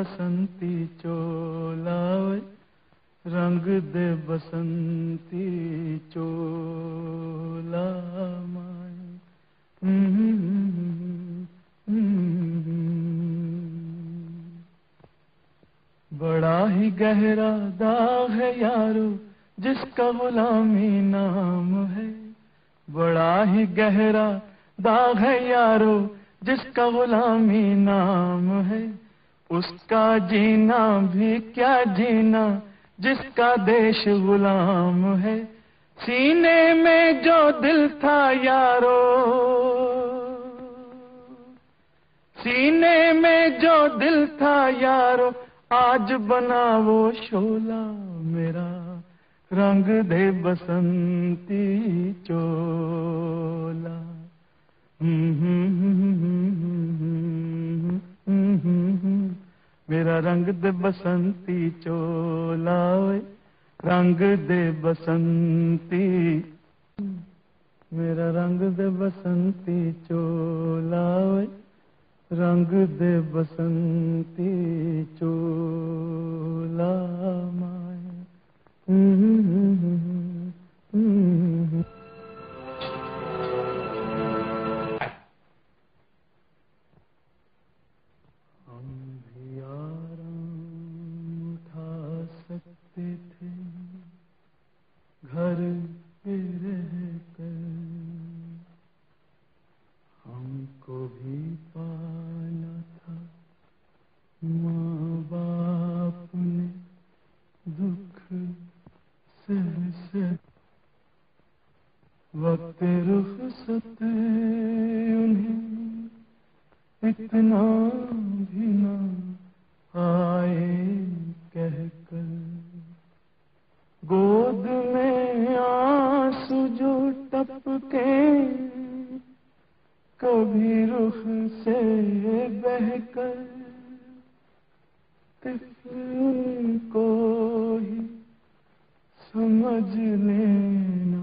बसंती चोला ओए, रंग दे बसंती चोला माए। बड़ा ही गहरा दाग है यारो जिसका गुलामी नाम है। बड़ा ही गहरा दाग है यारो जिसका गुलामी नाम है। उसका जीना भी क्या जीना जिसका देश गुलाम है। सीने में जो दिल था यारो, सीने में जो दिल था यारो, आज बना वो शोला मेरा। रंग दे बसंती चोला। मेरा रंग दे बसंती चोला ओए, रंग दे बसंती। मेरा रंग दे बसंती चोला ओए, रंग दे बसंती चोला माए। हम भी आराम उठा सकते थे घर पे रहकर। हमको भी पाला था माँ बाप ने दुख से। वक्त रुखसत उन्हें इतना भी ना आए कहकर। गोद में आंसू जो टपके कभी रुख से बहकर, तिफ़्ल उनको ही समझ लेना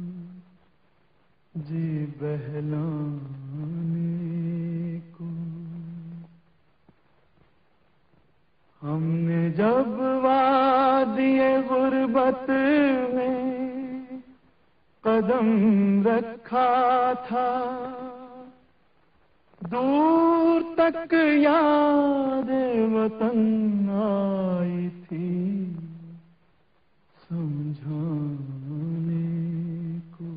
जी बहलाने को। हमने जब वादिए गुर्बत में कदम रखा था, दूर तक याद वतन आई थी समझाने को।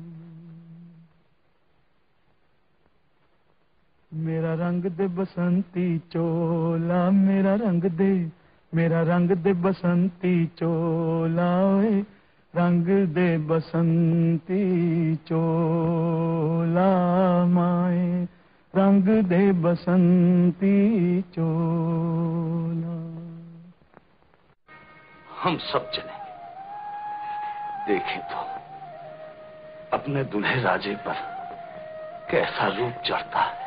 मेरा रंग दे बसंती चोला, मेरा रंग दे, मेरा रंग दे बसंती चोला ओए, रंग दे बसंती चोला माए। रंग दे बसंती चोला। हम सब चलेंगे, देखें तो अपने दूल्हे राजे पर कैसा रूप चढ़ता है।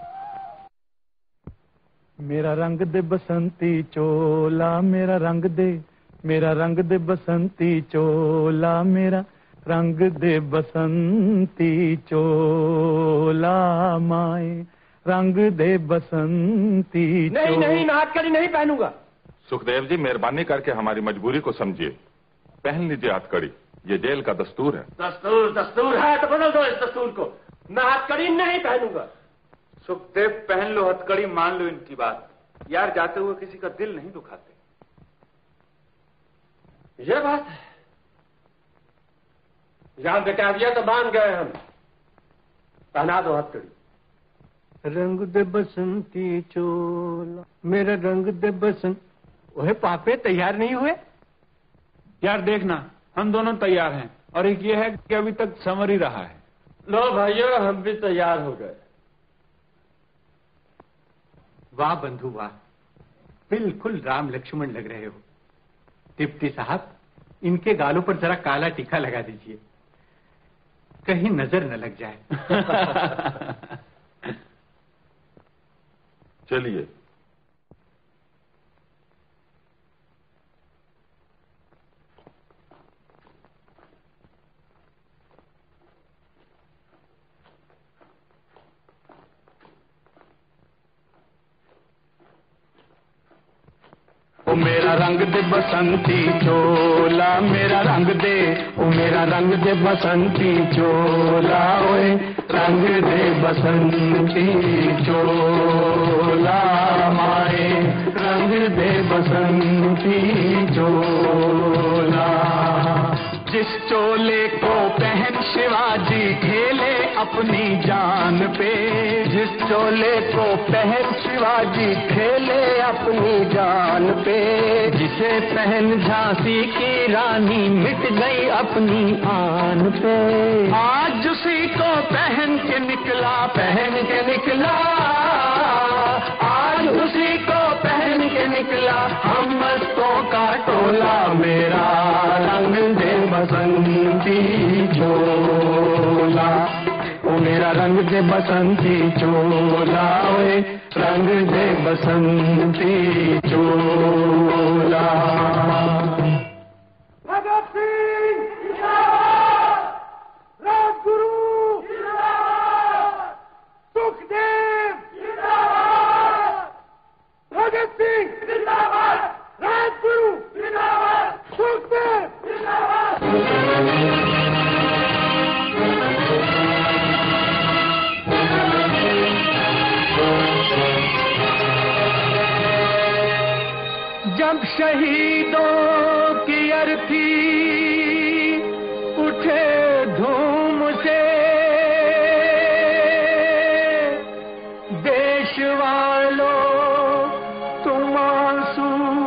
मेरा रंग दे बसंती चोला, मेरा रंग दे, मेरा रंग दे बसंती चोला, मेरा रंग दे बसंती चोला माए। रंग दे बसंती नहीं नहीं, नाटकड़ी नहीं पहनूंगा। सुखदेव जी, मेहरबानी करके हमारी मजबूरी को समझिए। पहन लीजिए हथकड़ी, ये जेल का दस्तूर है। दस्तूर दस्तूर है तो बदल दो इस दस्तूर को। मैं हथकड़ी नहीं पहनूंगा। सुखदेव, पहन लो हथकड़ी, मान लो इनकी बात। यार, जाते हुए किसी का दिल नहीं दुखाते। ये बात है, जान पे कह दिया तो मान गए हम। पहना दो हथकड़ी। रंग दे बसंती चोला, मेरा रंग दे बसंत। ओहे पापे, तैयार नहीं हुए? यार देखना, हम दोनों तैयार हैं, और एक ये है कि अभी तक समर ही रहा है। लो भाइयों, हम भी तैयार हो गए। वाह बंधु वाह, बिल्कुल राम लक्ष्मण लग रहे हो। डिप्टी साहब, इनके गालों पर जरा काला टीका लगा दीजिए, कहीं नजर न लग जाए। चलिए। रंग दे बसंती चोला, मेरा रंग दे, ओ मेरा रंग दे बसंती चोला, ओए रंग दे बसंती चोला, माए रंग दे बसंती चोला। जिस चोले को पहन शिवाजी खेले अपनी जान पे, जिस चोले को पहन शिवाजी खेले अपनी जान पे, जिसे पहन झांसी की रानी मिट गई अपनी आन पे, आज उसी को पहन के निकला, पहन के निकला, आज उसी को पहन के निकला हम मस्तों का टोला, मेरा रंग दे बसंती चोला, ओ मेरा रंग दे बसंती चोला, ओए रंग दे बसंती चोला। भगत सिंह जिंदाबाद, राजगुरु जिंदाबाद, सुखदेव जिंदाबाद, भगत सिंह जिंदाबाद, राजगुरु जिंदाबाद, सुखदेव जिंदाबाद। जब शहीदों की अर्थी उठे धूम से, देश वालों तुम आंसू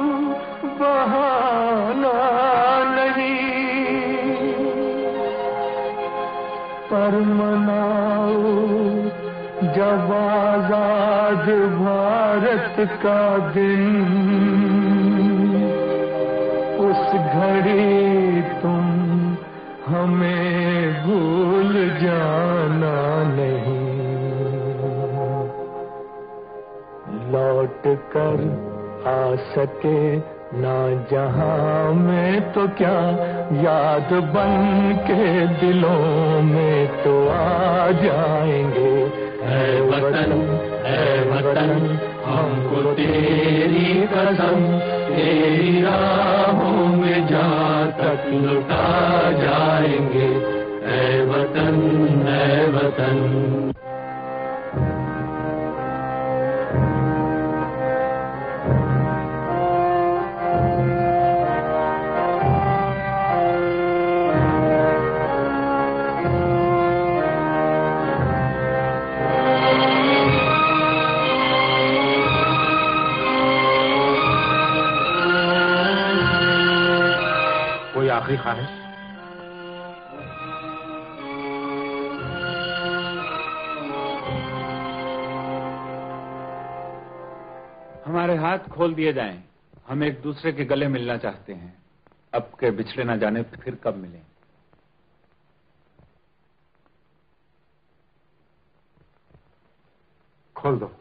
बहाना नहीं, पर मनाओ जब आजाद भारत का दिन, उस घड़ी तुम हमें भूल जाना नहीं, लौट कर आ सके ना जहां में तो क्या, याद बन के दिलों में तो आ जाएंगे। ऐ वतन हमको तेरी कसम, तेरी राहों में जहाँ तक लुटा जाएंगे। ऐ वतन, ऐ वतन। आखिरी ख्वाहिश? हमारे हाथ खोल दिए जाएं, हम एक दूसरे के गले मिलना चाहते हैं, अब के बिछड़े ना जाने फिर कब मिलें। खोल दो।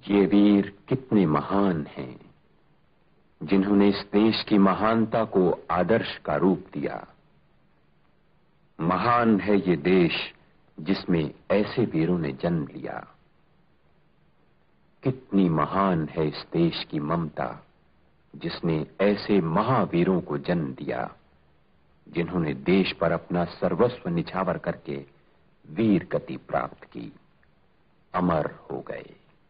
ये वीर कितने महान हैं, जिन्होंने इस देश की महानता को आदर्श का रूप दिया। महान है ये देश जिसमें ऐसे वीरों ने जन्म लिया। कितनी महान है इस देश की ममता, जिसने ऐसे महावीरों को जन्म दिया, जिन्होंने देश पर अपना सर्वस्व निछावर करके वीर गति प्राप्त की, अमर हो गए।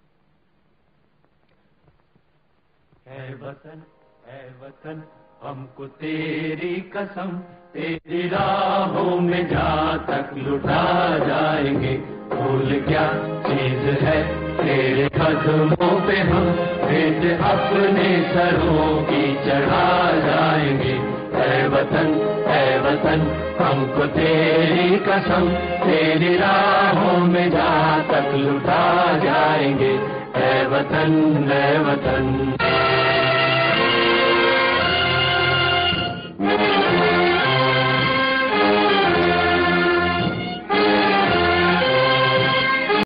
है वतन हमको तेरी कसम, तेरी राहों में जहाँ तक लुटा जाएंगे। भूल क्या चीज है तेरे कदमों पे हम भेंट अपने सरों की चढ़ा जाएंगे। है वतन हमको तेरी कसम, तेरी राहों में जहाँ तक लुटा जाएंगे। है वतन